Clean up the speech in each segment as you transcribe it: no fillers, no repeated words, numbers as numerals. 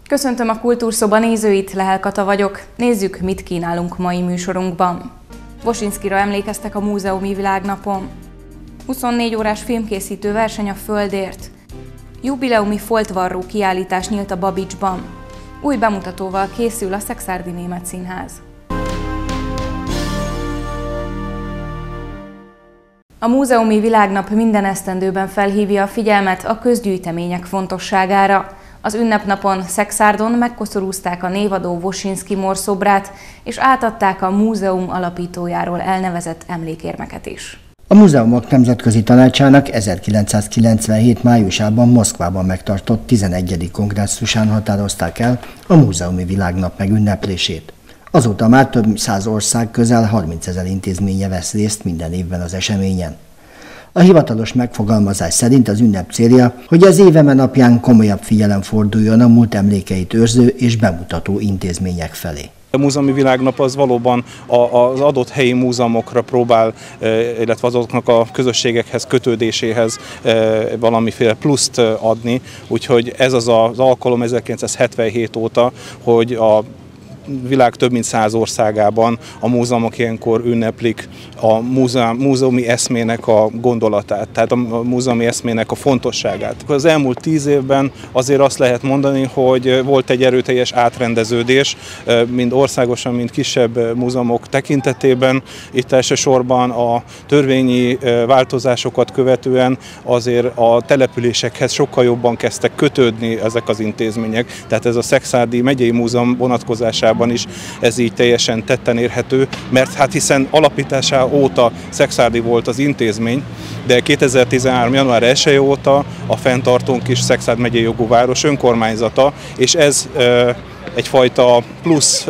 Köszöntöm a Kultúrszoba nézőit, Lehel Kata vagyok. Nézzük, mit kínálunk mai műsorunkban. Wosinszkira emlékeztek a múzeumi világnapon. 24 órás filmkészítő verseny a Földért. Jubileumi foltvarró kiállítás nyílt a Babicsban. Új bemutatóval készül a Szekszárdi Német Színház. A múzeumi világnap minden esztendőben felhívja a figyelmet a közgyűjtemények fontosságára. Az ünnepnapon Szekszárdon megkoszorúzták a névadó Wosinszki Mór szobrát, és átadták a múzeum alapítójáról elnevezett emlékérmeket is. A Múzeumok Nemzetközi Tanácsának 1997. májusában Moszkvában megtartott 11. kongresszusán határozták el a múzeumi világnap megünneplését. Azóta már több száz ország, közel 30 000 intézménye vesz részt minden évben az eseményen. A hivatalos megfogalmazás szerint az ünnep célja, hogy az éveme napján komolyabb figyelem forduljon a múlt emlékeit őrző és bemutató intézmények felé. A múzeumi világnap az valóban az adott helyi múzeumokra próbál, illetve azoknak a közösségekhez, kötődéséhez valamiféle pluszt adni, úgyhogy ez az alkalom 1977 óta, hogy a világ több mint 100 országában a múzeumok ilyenkor ünneplik a múzeumi eszmének a gondolatát, tehát a múzeumi eszmének a fontosságát. Az elmúlt 10 évben azért azt lehet mondani, hogy volt egy erőteljes átrendeződés, mind országosan, mind kisebb múzeumok tekintetében. Itt elsősorban a törvényi változásokat követően azért a településekhez sokkal jobban kezdtek kötődni ezek az intézmények. Tehát ez a Szekszárdi Megyei Múzeum vonatkozásában is ez így teljesen tetten érhető, mert hát hiszen alapítása óta Szekszárdi volt az intézmény, de 2013. január 1 óta a fenntartónk is Szekszárd megyei jogú város önkormányzata, és ez egyfajta plusz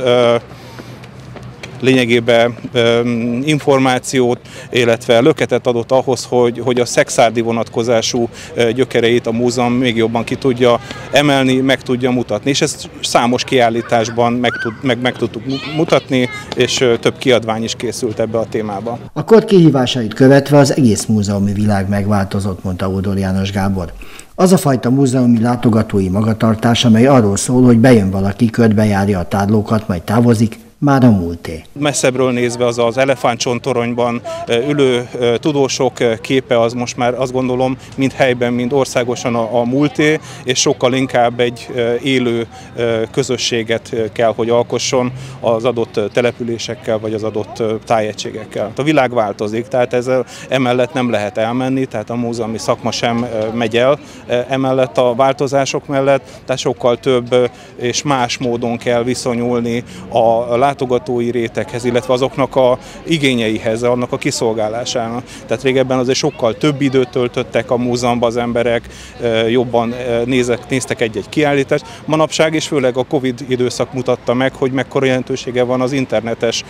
lényegében információt, illetve löketet adott ahhoz, hogy a szekszárdi vonatkozású gyökereit a múzeum még jobban ki tudja emelni, meg tudja mutatni. És ezt számos kiállításban meg tudtuk mutatni, és több kiadvány is készült ebbe a témába. A kor kihívásait követve az egész múzeumi világ megváltozott, mondta Ódor János Gábor. Az a fajta múzeumi látogatói magatartás, amely arról szól, hogy bejön valaki, körbejárja a tárlókat, majd távozik, már a múlté. Messzebbről nézve az elefántcsontoronyban ülő tudósok képe az most már azt gondolom mind helyben, mind országosan a múlté, és sokkal inkább egy élő közösséget kell, hogy alkosson az adott településekkel, vagy az adott tájegységekkel. A világ változik, tehát emellett nem lehet elmenni, tehát a múzeumi szakma sem megy el emellett a változások mellett, tehát sokkal több és más módon kell viszonyulni a látogatói réteghez, illetve azoknak a igényeihez, annak a kiszolgálásának. Tehát régebben azért sokkal több időt töltöttek a múzeumban az emberek, jobban néztek egy-egy kiállítást. Manapság és főleg a Covid időszak mutatta meg, hogy mekkora jelentősége van az internetes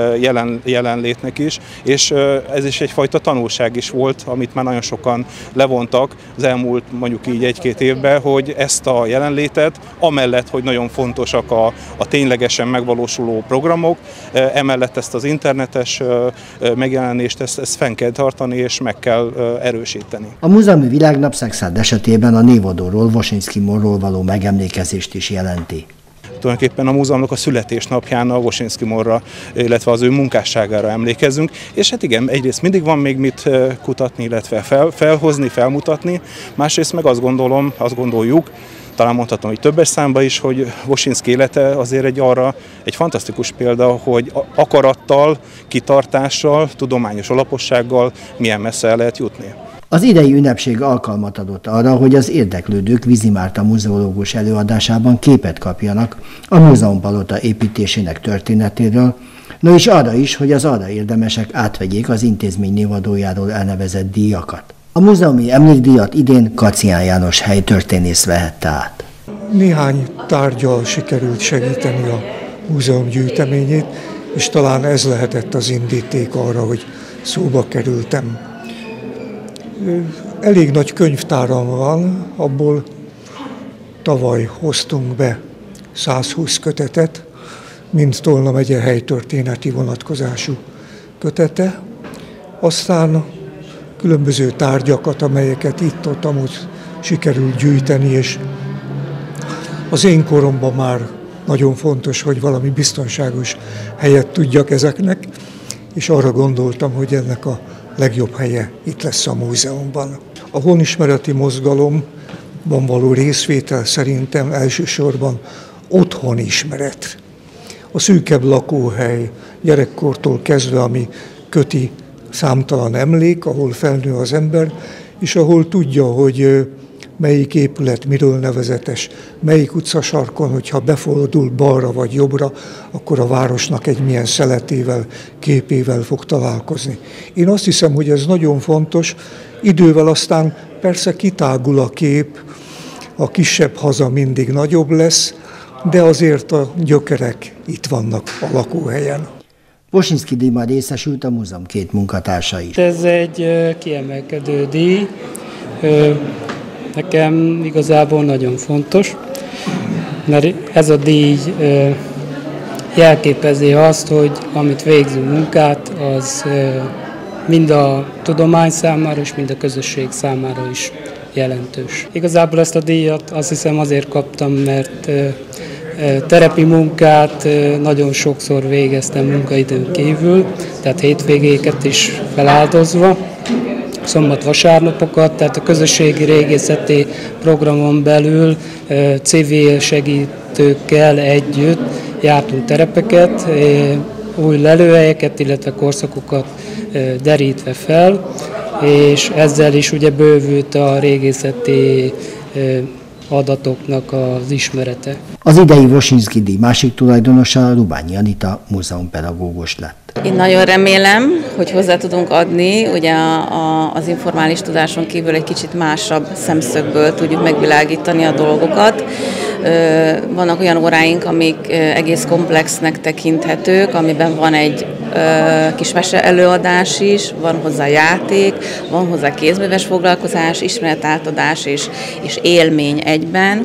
jelenlétnek is, és ez is egyfajta tanulság is volt, amit már nagyon sokan levontak az elmúlt mondjuk így 1-2 évben, hogy ezt a jelenlétet, amellett, hogy nagyon fontosak a ténylegesen megvalósuló programok, emellett ezt az internetes megjelenést, ezt fenn kell tartani és meg kell erősíteni. A múzeumi világnap Szekszárd esetében a névadóról, Wosinszki Mórról való megemlékezést is jelenti. Tulajdonképpen a múzeumnak a születésnapján a Wosinszki Mórra, illetve az ő munkásságára emlékezünk, és hát igen, egyrészt mindig van még mit kutatni, illetve felhozni, felmutatni, másrészt meg azt gondoljuk, talán mondhatom, hogy többes számba is, hogy Wosinszki élete azért egy fantasztikus példa, hogy akarattal, kitartással, tudományos alapossággal milyen messze el lehet jutni. Az idei ünnepség alkalmat adott arra, hogy az érdeklődők Vizi Márta muzeológus előadásában képet kapjanak a múzeumpalota építésének történetéről, no és arra is, hogy az arra érdemesek átvegyék az intézmény névadójáról elnevezett díjakat. A múzeumi emlékdíjat idén Kacián János helytörténész vehette át. Néhány tárggyal sikerült segíteni a múzeum gyűjteményét, és talán ez lehetett az indíték arra, hogy szóba kerültem. Elég nagy könyvtáram van, abból tavaly hoztunk be 120 kötetet, mind Tolna megye helytörténeti vonatkozású kötete. Aztán különböző tárgyakat, amelyeket itt-ott amúgy sikerült gyűjteni, és Az én koromban már nagyon fontos, hogy valami biztonságos helyet tudjak ezeknek, és arra gondoltam, hogy ennek a legjobb helye itt lesz a múzeumban. A honismereti mozgalomban való részvétel szerintem elsősorban otthonismeret. A szűkebb lakóhely gyerekkortól kezdve, ami köti számtalan emlék, ahol felnő az ember, és ahol tudja, hogy melyik épület miről nevezetes, melyik utcasarkon, hogyha befordul balra vagy jobbra, akkor a városnak egy milyen szeletével, képével fog találkozni. Én azt hiszem, hogy ez nagyon fontos, idővel aztán persze kitágul a kép, a kisebb haza mindig nagyobb lesz, de azért a gyökerek itt vannak a lakóhelyen. Voshinszky-díjban részesült a múzeum két munkatársa is. Ez egy kiemelkedő díj, nekem igazából nagyon fontos, mert ez a díj jelképezi azt, hogy amit végzünk munkát, az mind a tudomány számára és mind a közösség számára is jelentős. Igazából ezt a díjat azt hiszem azért kaptam, mert terepi munkát nagyon sokszor végeztem munkaidőn kívül, tehát hétvégéket is feláldozva, szombat-vasárnapokat, tehát a közösségi régészeti programon belül civil segítőkkel együtt jártunk terepeket, új lelőhelyeket, illetve korszakokat derítve fel, és ezzel is ugye bővült a régészeti adatoknak az ismerete. Az idei Voshinszky-díj másik tulajdonosa Rubányi Anita múzeumpedagógus lett. Én nagyon remélem, hogy hozzá tudunk adni, ugye az informális tudáson kívül egy kicsit másabb szemszögből tudjuk megvilágítani a dolgokat. Vannak olyan óráink, amik egész komplexnek tekinthetők, amiben van egy kis mese előadás is, van hozzá játék, van hozzá kézműves foglalkozás, ismeretátadás és élmény egyben.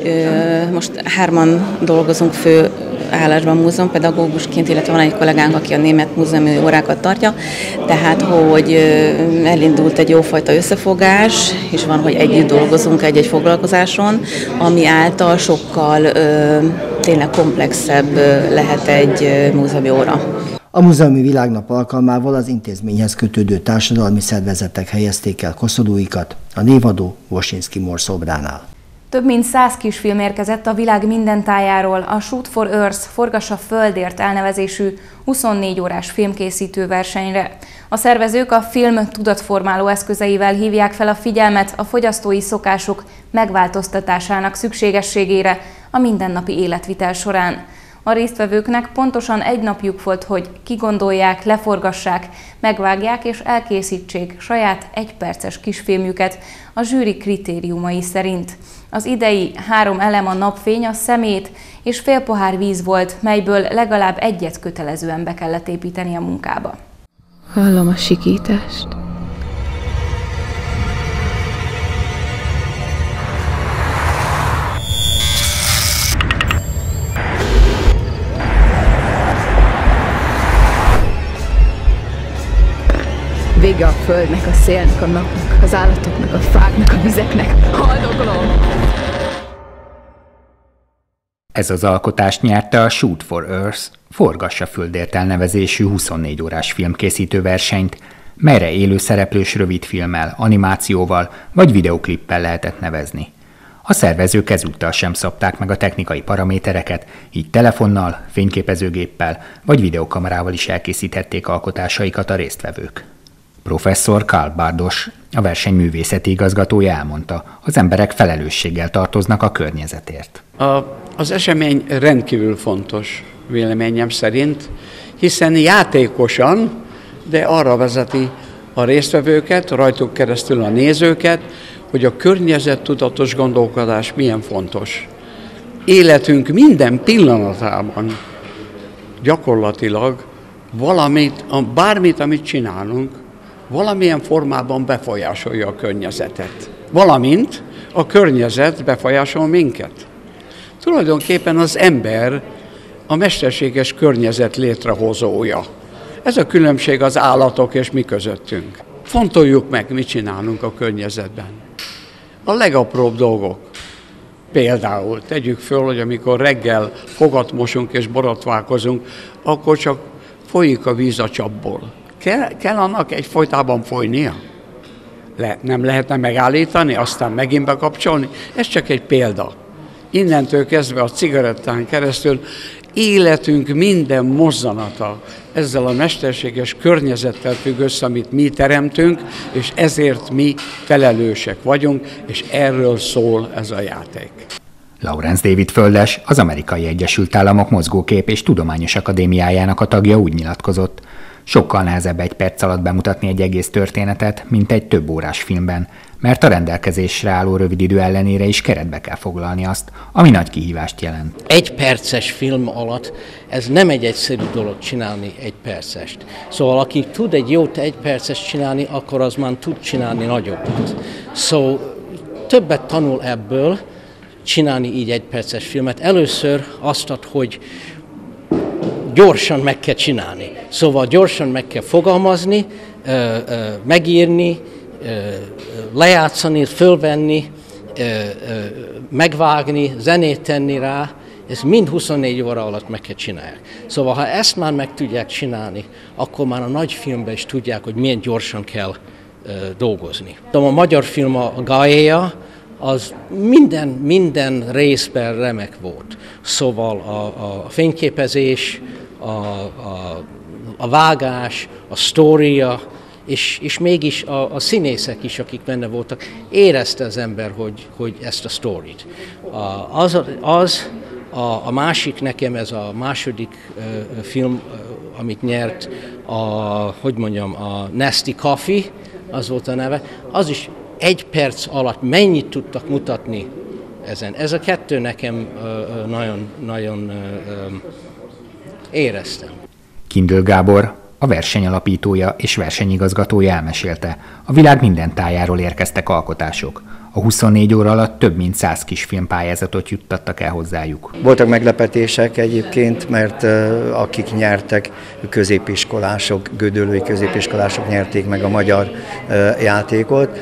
Most 3-an dolgozunk fő állásban múzeumpedagógusként, illetve van egy kollégánk, aki a német múzeumi órákat tartja, tehát hogy elindult egy jófajta összefogás, és van, hogy együtt dolgozunk egy-egy foglalkozáson, ami által sokkal tényleg komplexebb lehet egy múzeumi óra. A múzeumi világnap alkalmával az intézményhez kötődő társadalmi szervezetek helyezték el koszorúikat a névadó Voshinszky-Moore szobránál. Több mint 100 kisfilm érkezett a világ minden tájáról a Shoot for Earth, Forgass a Földért elnevezésű 24 órás filmkészítő versenyre. A szervezők a film tudatformáló eszközeivel hívják fel a figyelmet a fogyasztói szokások megváltoztatásának szükségességére a mindennapi életvitel során. A résztvevőknek pontosan egy napjuk volt, hogy kigondolják, leforgassák, megvágják és elkészítsék saját egyperces kisfilmjüket a zsűri kritériumai szerint. Az idei 3 elem a napfény, a szemét és fél pohár víz volt, melyből legalább egyet kötelezően be kellett építeni a munkába. Hallom a sikítást. Vége a földnek, a szélnek, a napnak, az állatoknak, a fáknak, a vizeknek. Haldoklom! Ez az alkotás nyerte a Shoot for Earth, Forgass a Földért elnevezésű 24 órás filmkészítő versenyt, melyre élő szereplős rövidfilmmel, animációval vagy videoklippel lehetett nevezni. A szervezők ezúttal sem szabták meg a technikai paramétereket, így telefonnal, fényképezőgéppel vagy videokamerával is elkészíthették alkotásaikat a résztvevők. Professzor Karl Bardos, a verseny művészeti igazgatója elmondta, az emberek felelősséggel tartoznak a környezetért. Az esemény rendkívül fontos véleményem szerint, hiszen játékosan, de arra vezeti a résztvevőket, rajtuk keresztül a nézőket, hogy a környezettudatos gondolkodás milyen fontos. Életünk minden pillanatában gyakorlatilag bármit, amit csinálunk, valamilyen formában befolyásolja a környezetet. Valamint a környezet befolyásol minket. Tulajdonképpen az ember a mesterséges környezet létrehozója. Ez a különbség az állatok és mi közöttünk. Fontoljuk meg, mit csinálunk a környezetben. A legapróbb dolgok. Például tegyük föl, hogy amikor reggel fogat mosunk és borotválkozunk, akkor csak folyik a víz a csapból. Kell annak egyfolytában folynia? Nem lehetne megállítani, aztán megint bekapcsolni? Ez csak egy példa. Innentől kezdve a cigarettán keresztül életünk minden mozzanata ezzel a mesterséges környezettel függ össze, amit mi teremtünk, és ezért mi felelősek vagyunk, és erről szól ez a játék. Lawrence David Földes, az Amerikai Egyesült Államok Mozgókép és Tudományos Akadémiájának a tagja úgy nyilatkozott: sokkal nehezebb egy perc alatt bemutatni egy egész történetet, mint egy több órás filmben, mert a rendelkezésre álló rövid idő ellenére is keretbe kell foglalni azt, ami nagy kihívást jelent. Egy perces film alatt ez nem egy egyszerű dolog csinálni egy percest. Szóval aki tud egy jót egy perces csinálni, akkor az már tud csinálni nagyobbat. Szóval többet tanul ebből csinálni így egy perces filmet. Először azt, hogy gyorsan meg kell csinálni. Szóval gyorsan meg kell fogalmazni, megírni, lejátszani, fölvenni, megvágni, zenét tenni rá, ez mind 24 óra alatt meg kell csinálni. Szóval ha ezt már meg tudják csinálni, akkor már a nagy filmben is tudják, hogy milyen gyorsan kell dolgozni. A magyar film, a Gaia, az minden részben remek volt. Szóval a fényképezés, a vágás, a sztória, és mégis a színészek is, akik benne voltak, érezte az ember, hogy ezt a sztorit. A másik nekem, ez a második film, amit nyert, a Nasty Coffee, az volt a neve, az is egy perc alatt mennyit tudtak mutatni ezen. Ez a kettő nekem nagyon éreztem. Kindl Gábor, a verseny alapítója és versenyigazgatója elmesélte, a világ minden tájáról érkeztek alkotások. A 24 óra alatt több mint 100 kisfilm pályázatot juttattak el hozzájuk. Voltak meglepetések egyébként, mert akik nyertek, középiskolások, gödöllői középiskolások nyerték meg a magyar játékot.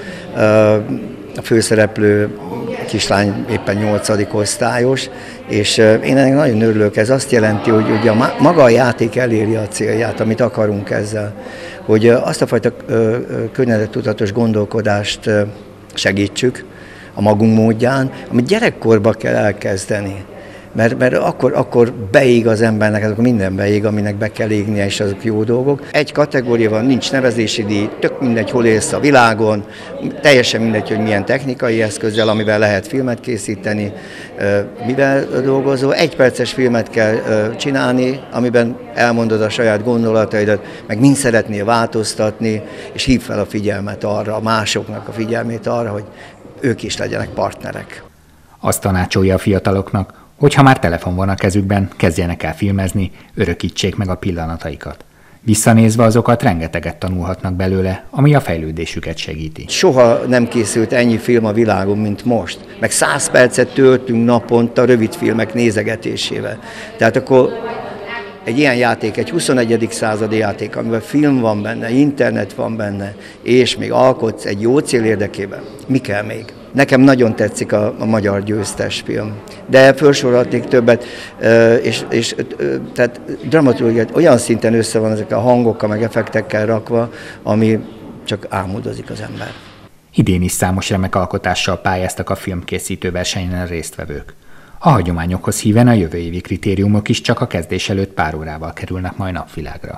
A főszereplő kislány éppen 8. osztályos, és én ennek nagyon örülök. Ez azt jelenti, hogy ugye maga a játék eléri a célját, amit akarunk ezzel. Hogy azt a fajta környezettudatos gondolkodást segítsük a magunk módján, amit gyerekkorban kell elkezdeni. Mert akkor beég az embernek, azok minden beég, aminek be kell égnie, és azok jó dolgok. Egy kategória van, nincs nevezési díj, tök mindegy, hol élsz a világon, teljesen mindegy, hogy milyen technikai eszközzel, amivel lehet filmet készíteni, mivel dolgozol. Egy perces filmet kell csinálni, amiben elmondod a saját gondolataidat, meg mind szeretnél változtatni, és hív fel a figyelmet arra, a másoknak a figyelmét arra, hogy ők is legyenek partnerek. Azt tanácsolja a fiataloknak, hogy ha már telefon van a kezükben, kezdjenek el filmezni, örökítsék meg a pillanataikat. Visszanézve azokat rengeteget tanulhatnak belőle, ami a fejlődésüket segíti. Soha nem készült ennyi film a világon, mint most. Meg 100 percet töltünk naponta rövidfilmek nézegetésével. Tehát akkor egy ilyen játék, egy 21. századi játék, amiben film van benne, internet van benne, és még alkotsz egy jó cél érdekében. Mi kell még? Nekem nagyon tetszik a magyar győztes film, de felsorolhatnék többet, és tehát dramaturgiát olyan szinten össze van ezek a hangokkal, meg effektekkel rakva, ami csak álmodozik az ember. Idén is számos remek alkotással pályáztak a filmkészítő versenyen a résztvevők. A hagyományokhoz híven a jövő évi kritériumok is csak a kezdés előtt pár órával kerülnek majd napvilágra.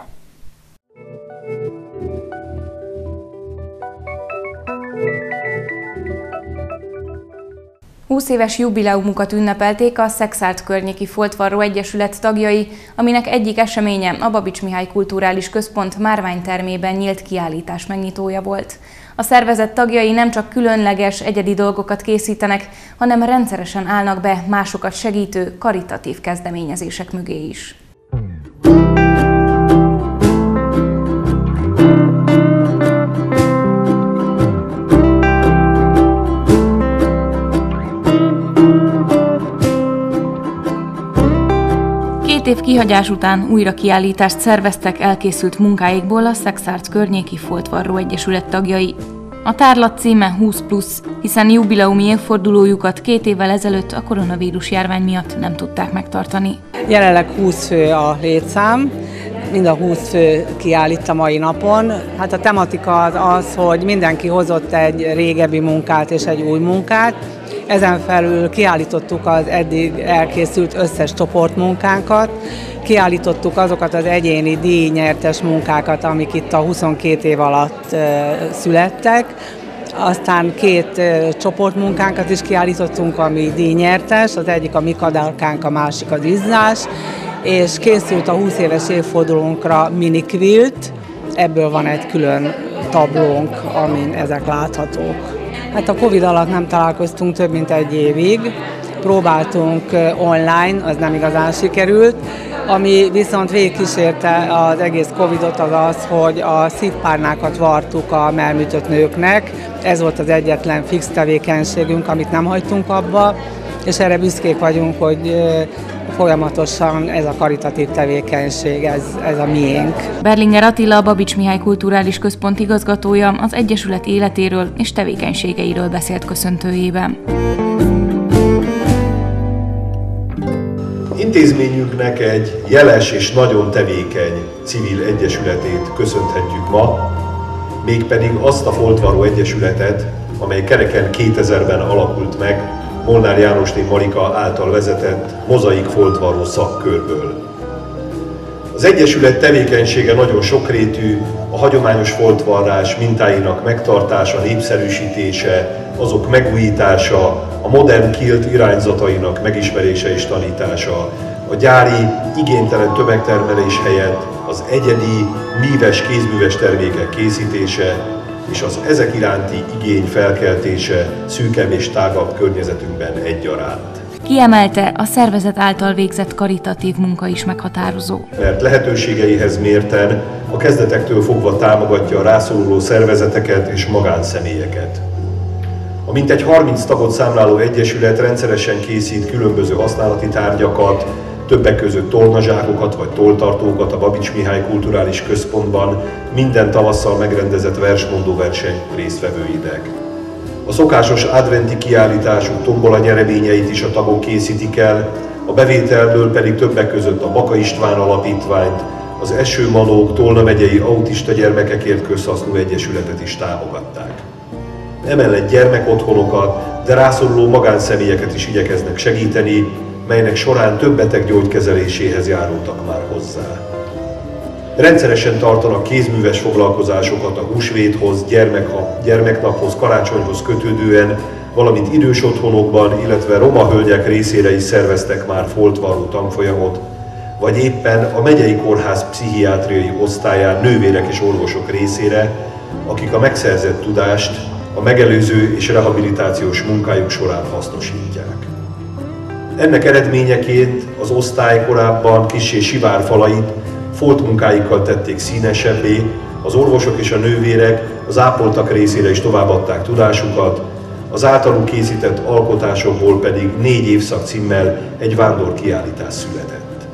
Húsz éves jubileumukat ünnepelték a Szexárd környéki Foltvarró Egyesület tagjai, aminek egyik eseménye a Babits Mihály Kulturális Központ márványtermében nyílt kiállítás megnyitója volt. A szervezet tagjai nem csak különleges, egyedi dolgokat készítenek, hanem rendszeresen állnak be másokat segítő, karitatív kezdeményezések mögé is. Két év kihagyás után újra kiállítást szerveztek elkészült munkáikból a Szexárd környéki Foltvarró Egyesület tagjai. A tárlat címe 20+, hiszen jubileumi évfordulójukat 2 évvel ezelőtt a koronavírus járvány miatt nem tudták megtartani. Jelenleg 20 fő a létszám, mind a 20 fő kiállít a mai napon. Hát a tematika az, hogy mindenki hozott egy régebbi munkát és egy új munkát. Ezen felül kiállítottuk az eddig elkészült összes csoportmunkánkat, kiállítottuk azokat az egyéni díjnyertes munkákat, amik itt a 22 év alatt születtek. Aztán 2 csoportmunkánkat is kiállítottunk, ami díjnyertes, az egyik a mi kadarkánk, a másik az izzás, és készült a 20 éves évfordulónkra mini quilt, ebből van egy külön tablónk, amin ezek láthatók. Hát a Covid alatt nem találkoztunk több mint 1 évig, próbáltunk online, az nem igazán sikerült, ami viszont végigkísérte az egész Covidot az az, hogy a szívpárnákat vartuk a mellműtött nőknek, ez volt az egyetlen fix tevékenységünk, amit nem hagytunk abba, és erre büszkék vagyunk, hogy folyamatosan ez a karitatív tevékenység, ez a miénk. Berlinger Attila, a Babits Mihály Kulturális Központ igazgatója az Egyesület életéről és tevékenységeiről beszélt köszöntőjében. Intézményünknek egy jeles és nagyon tevékeny civil egyesületét köszönhetjük ma, mégpedig azt a Foltvarró Egyesületet, amely kereken 2000-ben alakult meg, Molnár Jánosné Marika által vezetett Mozaik Foltvarró szakkörből. Az Egyesület tevékenysége nagyon sokrétű, a hagyományos foltvarrás mintáinak megtartása, népszerűsítése, azok megújítása, a modern kilt irányzatainak megismerése és tanítása, a gyári, igénytelen tömegtermelés helyett az egyedi, míves kézműves termékek készítése, és az ezek iránti igény felkeltése szűkebb és tágabb környezetünkben egyaránt. Kiemelte, a szervezet által végzett karitatív munka is meghatározó. Mert lehetőségeihez mérten a kezdetektől fogva támogatja a rászoruló szervezeteket és magánszemélyeket. A mintegy 30 tagot számláló egyesület rendszeresen készít különböző használati tárgyakat, többek között tornazsákokat vagy tolltartókat a Babits Mihály Kulturális Központban minden tavasszal megrendezett versmondó verseny résztvevőinek. A szokásos adventi kiállítású tombola nyereményeit is a tagok készítik el, a bevételből pedig többek között a Baka István Alapítványt, az Esőmanók Tolna megyei autista gyermekekért közhasznú egyesületet is támogatták. Emellett gyermekotthonokat, de rászoruló magánszemélyeket is igyekeznek segíteni, melynek során több beteg gyógykezeléséhez járultak már hozzá. Rendszeresen tartanak kézműves foglalkozásokat a húsvéthoz, gyermeknaphoz, karácsonyhoz kötődően, valamint idős otthonokban, illetve roma hölgyek részére is szerveztek már foltvarró tanfolyamot, vagy éppen a megyei kórház pszichiátriai osztályán nővérek és orvosok részére, akik a megszerzett tudást a megelőző és rehabilitációs munkájuk során hasznosítják. Ennek eredményeként az osztály korábban kissé sivár falait foltmunkáikkal tették színesebbé, az orvosok és a nővérek az ápoltak részére is továbbadták tudásukat, az általuk készített alkotásokból pedig 4 évszak címmel egy vándorkiállítás született.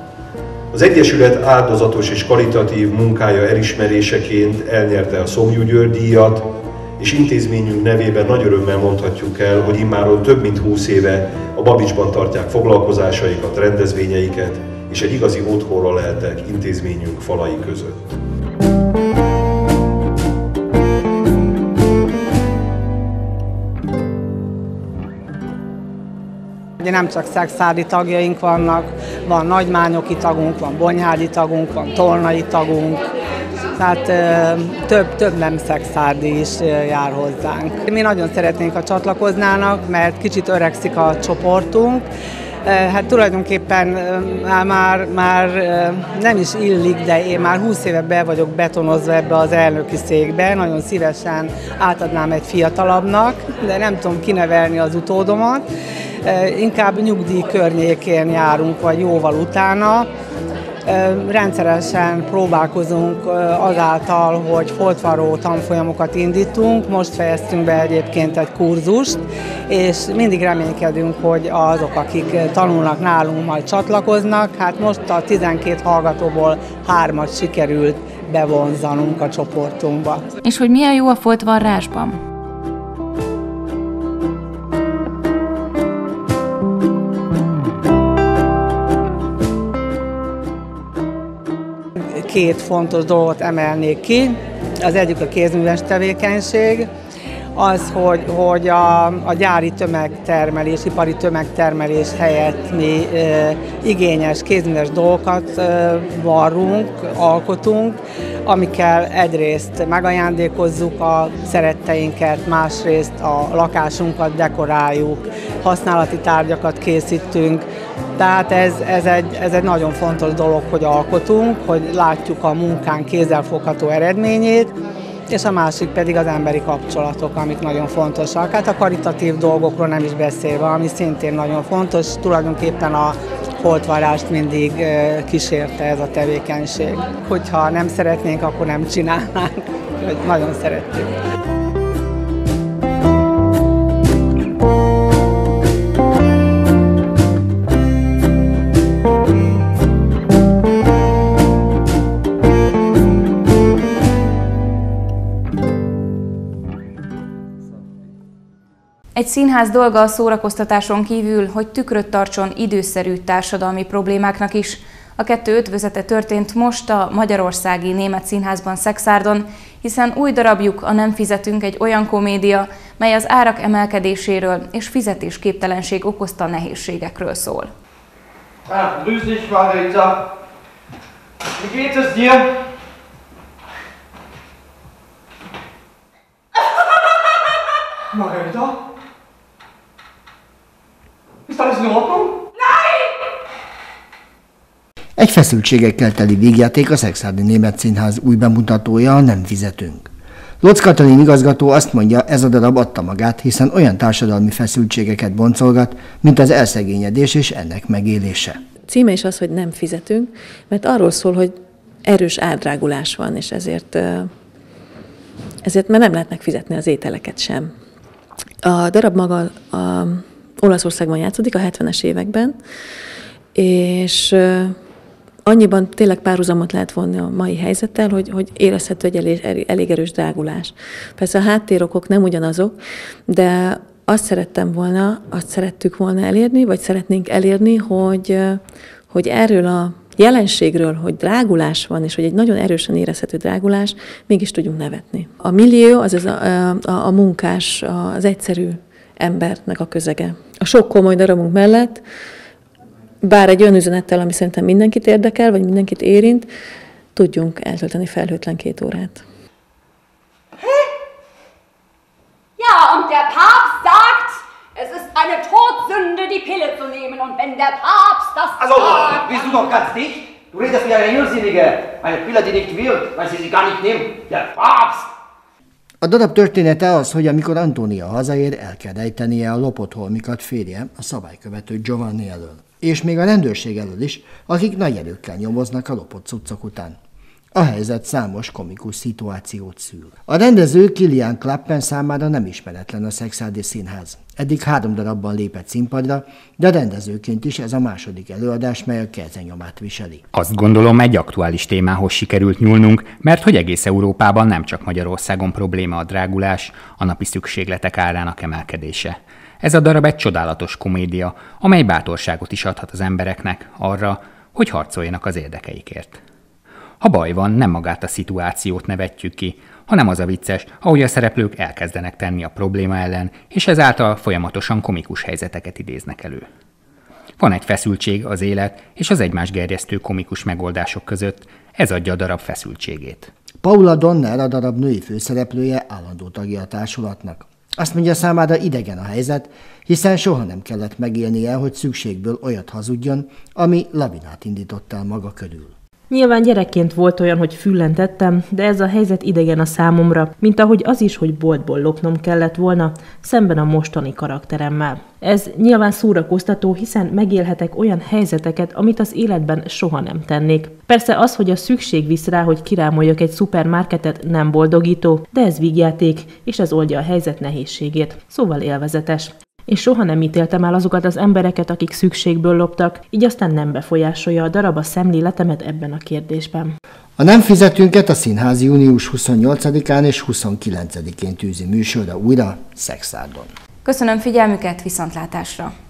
Az Egyesület áldozatos és karitatív munkája elismeréseként elnyerte a Szomjú György díjat, és intézményünk nevében nagy örömmel mondhatjuk el, hogy immáron több mint 20 éve a Babicsban tartják foglalkozásaikat, rendezvényeiket, és egy igazi otthonra lehetek intézményünk falai között. Nem csak szexárdi tagjaink vannak, van nagymányoki tagunk, van bonyhádi tagunk, van tolnai tagunk, tehát több nem szexárdi is jár hozzánk. Mi nagyon szeretnénk, ha csatlakoznának, mert kicsit öregszik a csoportunk. Hát tulajdonképpen már nem is illik, de én már 20 éve be vagyok betonozva ebbe az elnöki székbe. Nagyon szívesen átadnám egy fiatalabbnak, de nem tudom kinevelni az utódomat. Inkább nyugdíj környékén járunk, vagy jóval utána. Rendszeresen próbálkozunk azáltal, hogy foltvarró tanfolyamokat indítunk. Most fejeztünk be egyébként egy kurzust, és mindig reménykedünk, hogy azok, akik tanulnak nálunk, majd csatlakoznak. Hát most a 12 hallgatóból 3-at sikerült bevonzanunk a csoportunkba. És hogy milyen jó a foltvarrásban? Két fontos dolgot emelnék ki. Az egyik a kézműves tevékenység, az, hogy a gyári tömegtermelés, ipari tömegtermelés helyett mi igényes kézműves dolgokat varrunk, alkotunk, amikkel egyrészt megajándékozzuk a szeretteinket, másrészt a lakásunkat dekoráljuk, használati tárgyakat készítünk. Tehát ez egy nagyon fontos dolog, hogy alkotunk, hogy látjuk a munkánk kézzelfogható eredményét, és a másik pedig az emberi kapcsolatok, amik nagyon fontosak. Hát a karitatív dolgokról nem is beszélve, ami szintén nagyon fontos, tulajdonképpen a foltvarást mindig kísérte ez a tevékenység. Hogyha nem szeretnénk, akkor nem csinálnánk, nagyon szeretjük. Egy színház dolga a szórakoztatáson kívül, hogy tükröt tartson időszerű társadalmi problémáknak is. A kettő ötvözete történt most a Magyarországi Német Színházban Szexárdon, hiszen új darabjuk, a Nem fizetünk, egy olyan komédia, mely az árak emelkedéséről és fizetésképtelenség okozta nehézségekről szól. Grüß dich, Margarita. Wie geht es dir? Margarita? Ist alles in Ordnung? Egy feszültségekkel teli vígjáték a Szexárdi Német Színház új bemutatója, a Nem fizetünk. Locz Katalin igazgató azt mondja, ez a darab adta magát, hiszen olyan társadalmi feszültségeket boncolgat, mint az elszegényedés és ennek megélése. Címe is az, hogy nem fizetünk, mert arról szól, hogy erős árdrágulás van, és ezért már nem lehet megfizetni az ételeket sem. A darab maga Olaszországban játszódik a 70-es években, és annyiban tényleg párhuzamot lehet vonni a mai helyzettel, hogy érezhető egy elég erős drágulás. Persze a háttérokok nem ugyanazok, de azt szerettük volna elérni, vagy szeretnénk elérni, hogy erről a jelenségről, hogy drágulás van, és hogy egy nagyon erősen érezhető drágulás, mégis tudjunk nevetni. A millió, azaz a munkás, az egyszerű embernek a közege. A sok komoly darabunk mellett, bár egy olyan üzenettel, ami szerintem mindenkit érdekel, vagy mindenkit érint, tudjunk eltölteni felhőtlen 2 órát. Ja, und der Papst sagt, es ist eine Todsünde, die Pille zu nehmen. Und wenn der Papst das sagt... bist du doch ganz dicht? Du redest wie eine Irrsinnige. Eine Pille, die nicht wirkt, weil sie gar nicht nimmt. Der Papst! A darab története az, hogy amikor Antónia hazaér, el kell rejtenie a lopott holmikat férje, a szabálykövető Giovanni elől. És még a rendőrség elől is, akik nagy erőkkel nyomoznak a lopott cuccok után. A helyzet számos komikus szituációt szül. A rendező Kilian Klappen számára nem ismeretlen a Szexárdi Színház. Eddig 3 darabban lépett színpadra, de rendezőként is ez a második előadás, mely a kezenyomát viseli. Azt gondolom, egy aktuális témához sikerült nyúlnunk, mert hogy egész Európában, nem csak Magyarországon probléma a drágulás, a napi szükségletek árának emelkedése. Ez a darab egy csodálatos komédia, amely bátorságot is adhat az embereknek arra, hogy harcoljanak az érdekeikért. Ha baj van, nem magát a szituációt nevetjük ki, hanem az a vicces, ahogy a szereplők elkezdenek tenni a probléma ellen, és ezáltal folyamatosan komikus helyzeteket idéznek elő. Van egy feszültség az élet és az egymást gerjesztő komikus megoldások között, ez adja a darab feszültségét. Paula Donner, a darab női főszereplője, állandó tagja a társulatnak. Azt mondja, számára idegen a helyzet, hiszen soha nem kellett megélnie, hogy szükségből olyat hazudjon, ami lavinát indított el maga körül. Nyilván gyerekként volt olyan, hogy füllen tettem, de ez a helyzet idegen a számomra, mint ahogy az is, hogy boltból lopnom kellett volna, szemben a mostani karakteremmel. Ez nyilván szórakoztató, hiszen megélhetek olyan helyzeteket, amit az életben soha nem tennék. Persze az, hogy a szükség visz rá, hogy kirámoljak egy szupermarketet, nem boldogító, de ez vígjáték, és ez oldja a helyzet nehézségét, szóval élvezetes. és soha nem ítéltem el azokat az embereket, akik szükségből loptak, így aztán nem befolyásolja a darab a szemléletemet ebben a kérdésben. A Nem fizetünket a színház június 28-án és 29-én tűzi műsorra újra Szexárdon. Köszönöm figyelmüket, viszontlátásra!